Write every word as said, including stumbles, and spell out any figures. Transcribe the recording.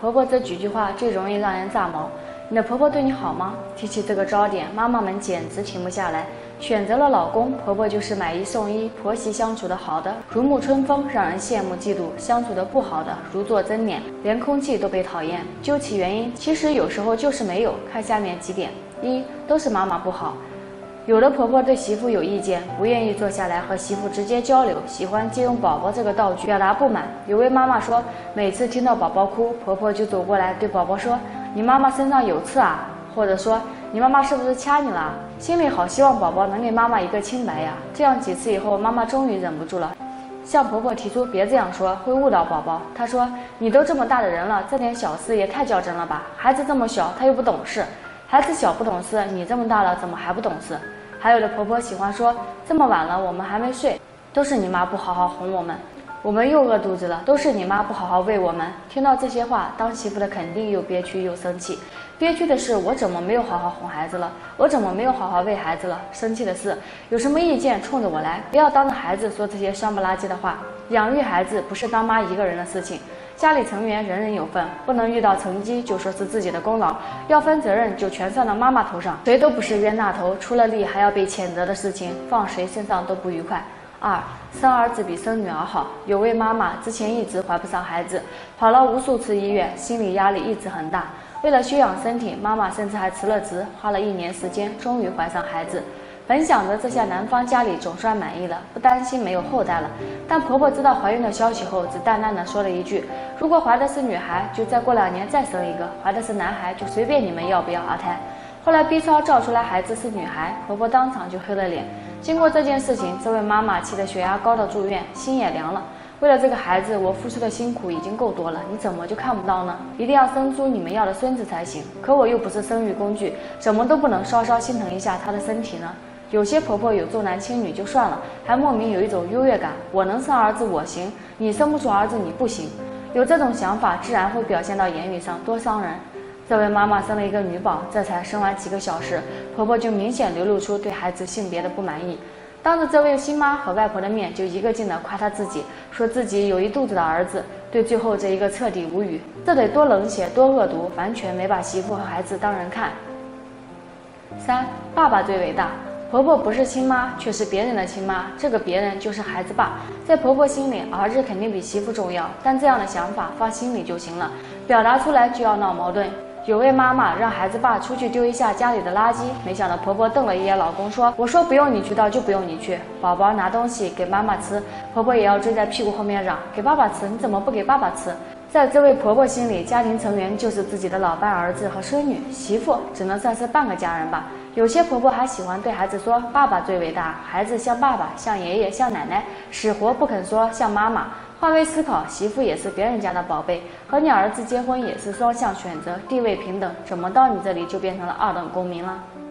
婆婆这几句话最容易让人炸毛。你的婆婆对你好吗？提起这个焦点，妈妈们简直停不下来。选择了老公，婆婆就是买一送一，婆媳相处的好的如沐春风，让人羡慕嫉妒；相处的不好的如坐针毡，连空气都被讨厌。究其原因，其实有时候就是没有。看下面几点：一，都是妈妈不好。有的婆婆对媳妇有意见，不愿意坐下来和媳妇直接交流，喜欢借用宝宝这个道具表达不满。有位妈妈说，每次听到宝宝哭，婆婆就走过来对宝宝说：“你妈妈身上有刺啊？”或者说：“你妈妈是不是掐你了？”心里好希望宝宝能给妈妈一个清白呀。这样几次以后，妈妈终于忍不住了，向婆婆提出别这样说，会误导宝宝。她说：“你都这么大的人了，这点小事也太较真了吧？孩子这么小，他又不懂事。孩子小不懂事，你这么大了怎么还不懂事？”还有的婆婆喜欢说：“这么晚了，我们还没睡，都是你妈不好好哄我们，我们又饿肚子了，都是你妈不好好喂我们。”听到这些话，当媳妇的肯定又憋屈又生气。憋屈的是，我怎么没有好好哄孩子了？我怎么没有好好喂孩子了？生气的是，有什么意见冲着我来，不要当着孩子说这些伤不拉几的话。养育孩子不是当妈一个人的事情，家里成员人人有份，不能遇到成绩就说是自己的功劳，要分责任就全算到妈妈头上，谁都不是冤大头，出了力还要被谴责的事情，放谁身上都不愉快。二，生儿子比生女儿好。有位妈妈之前一直怀不上孩子，跑了无数次医院，心理压力一直很大。为了休养身体，妈妈甚至还辞了职，花了一年时间，终于怀上孩子。本想着这下男方家里总算满意了，不担心没有后代了。但婆婆知道怀孕的消息后，只淡淡的说了一句：“如果怀的是女孩，就再过两年再生一个；怀的是男孩，就随便你们要不要二胎。”后来 B 超照出来孩子是女孩，婆婆当场就黑了脸。经过这件事情，这位妈妈气得血压高到住院，心也凉了。为了这个孩子，我付出的辛苦已经够多了，你怎么就看不到呢？一定要生出你们要的孙子才行。可我又不是生育工具，怎么都不能稍稍心疼一下他的身体呢？有些婆婆有重男轻女就算了，还莫名有一种优越感，我能生儿子我行，你生不出儿子你不行。有这种想法，自然会表现到言语上，多伤人。这位妈妈生了一个女宝，这才生完几个小时，婆婆就明显流露出对孩子性别的不满意。当着这位新妈和外婆的面，就一个劲的夸她自己，说自己有一肚子的儿子，对最后这一个彻底无语。这得多冷血多恶毒，完全没把媳妇和孩子当人看。三，爸爸最伟大。婆婆不是亲妈，却是别人的亲妈，这个别人就是孩子爸。在婆婆心里，儿子肯定比媳妇重要，但这样的想法放心里就行了，表达出来就要闹矛盾。有位妈妈让孩子爸出去丢一下家里的垃圾，没想到婆婆瞪了一眼老公说：“我说不用你去倒就不用你去。”宝宝拿东西给妈妈吃，婆婆也要追在屁股后面嚷：“给爸爸吃，你怎么不给爸爸吃？”在这位婆婆心里，家庭成员就是自己的老伴儿子和孙女，媳妇只能算是半个家人吧。有些婆婆还喜欢对孩子说：“爸爸最伟大。”孩子像爸爸，像爷爷，像奶奶，死活不肯说像妈妈。换位思考，媳妇也是别人家的宝贝，和你儿子结婚也是双向选择，地位平等，怎么到你这里就变成了二等公民了？